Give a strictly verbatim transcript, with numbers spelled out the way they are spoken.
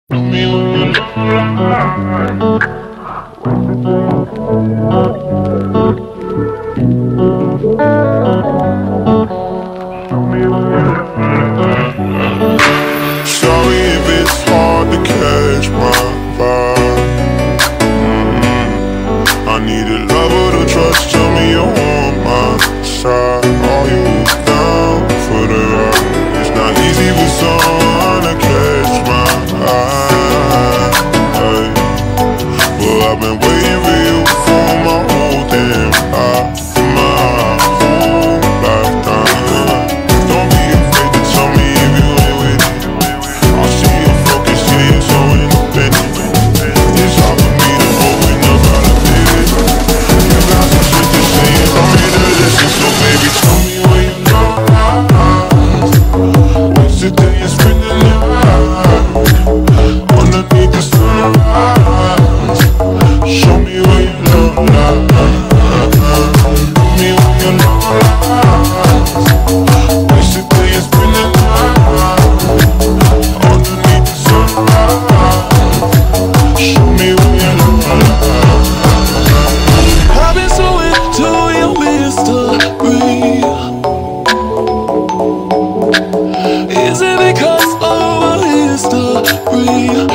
Sorry if it's hard to catch my vibe. mm-hmm. I need a lover to trust. Tell me you're on my side. Are you down for the ride? It's not easy for someone to catch my eye. Hey. Well, I've been waiting for you for my whole damn life, my whole lifetime. Don't be afraid to tell me if you ain't with it. I see you focused, yeah, you're so independent. It's hard for me to open up how to fit it. You got some shit to say and I'm here to listen. So baby, tell me where you go. What's the day you're spending the night underneath the sunrise? Show me where you love lies. Show me where you love lies. What's the day you're spending the night underneath the sunrise? Show me where you love lies. I've been so into your mystery. Is it because of our history?